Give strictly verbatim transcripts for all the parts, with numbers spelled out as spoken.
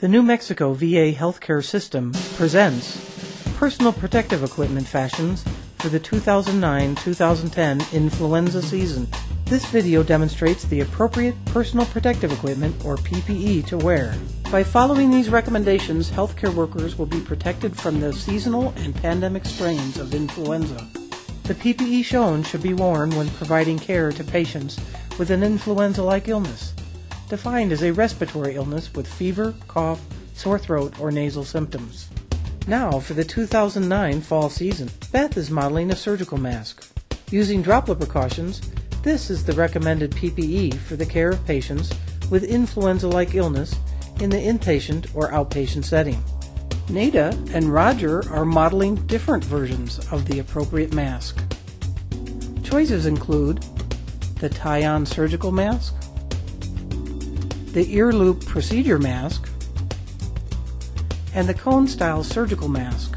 The New Mexico V A Healthcare System presents Personal Protective Equipment Fashions for the two thousand nine two thousand ten influenza season. This video demonstrates the appropriate personal protective equipment, or P P E, to wear. By following these recommendations, healthcare workers will be protected from the seasonal and pandemic strains of influenza. The P P E shown should be worn when providing care to patients with an influenza-like illness, defined as a respiratory illness with fever, cough, sore throat, or nasal symptoms. Now for the two thousand nine fall season. Beth is modeling a surgical mask. Using droplet precautions, this is the recommended P P E for the care of patients with influenza-like illness in the inpatient or outpatient setting. Nada and Roger are modeling different versions of the appropriate mask. Choices include the tie-on surgical mask, the ear loop procedure mask, and the cone-style surgical mask.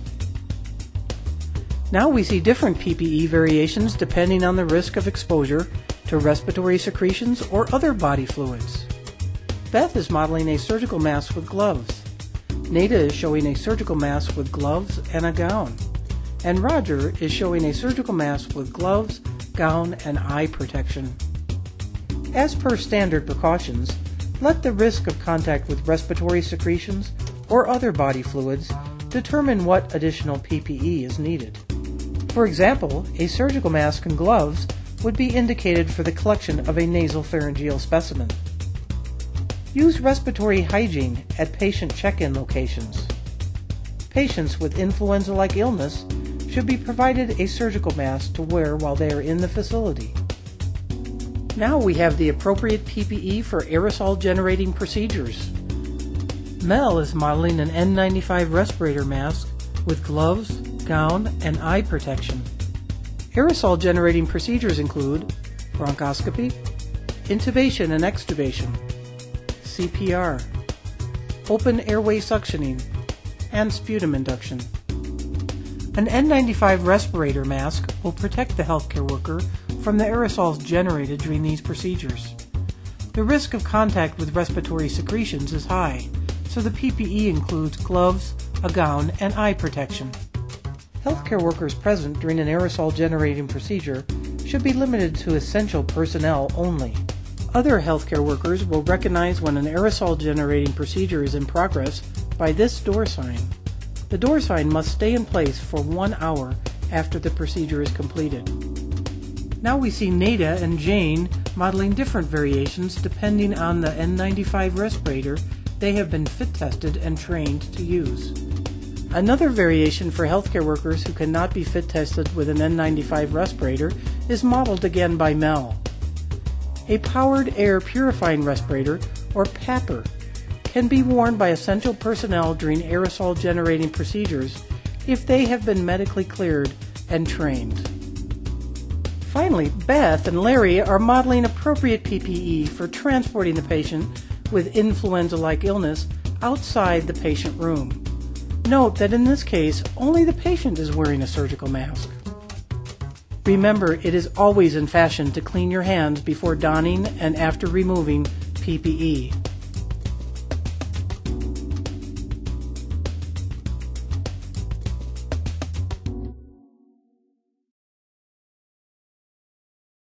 Now we see different P P E variations depending on the risk of exposure to respiratory secretions or other body fluids. Beth is modeling a surgical mask with gloves. Nada is showing a surgical mask with gloves and a gown. And Roger is showing a surgical mask with gloves, gown, and eye protection. As per standard precautions, let the risk of contact with respiratory secretions or other body fluids determine what additional P P E is needed. For example, a surgical mask and gloves would be indicated for the collection of a nasopharyngeal specimen. Use respiratory hygiene at patient check-in locations. Patients with influenza-like illness should be provided a surgical mask to wear while they are in the facility. Now we have the appropriate P P E for aerosol-generating procedures. Mel is modeling an N ninety-five respirator mask with gloves, gown, and eye protection. Aerosol-generating procedures include bronchoscopy, intubation and extubation, C P R, open airway suctioning, and sputum induction. An N ninety-five respirator mask will protect the healthcare worker from the aerosols generated during these procedures. The risk of contact with respiratory secretions is high, so the P P E includes gloves, a gown, and eye protection. Healthcare workers present during an aerosol-generating procedure should be limited to essential personnel only. Other healthcare workers will recognize when an aerosol-generating procedure is in progress by this door sign. The door sign must stay in place for one hour after the procedure is completed. Now we see Nada and Jane modeling different variations depending on the N ninety-five respirator they have been fit tested and trained to use. Another variation for healthcare workers who cannot be fit tested with an N ninety-five respirator is modeled again by Mel. A powered air purifying respirator, or PAPR, can be worn by essential personnel during aerosol generating procedures if they have been medically cleared and trained. Finally, Beth and Larry are modeling appropriate P P E for transporting the patient with influenza-like illness outside the patient room. Note that in this case, only the patient is wearing a surgical mask. Remember, it is always in fashion to clean your hands before donning and after removing P P E.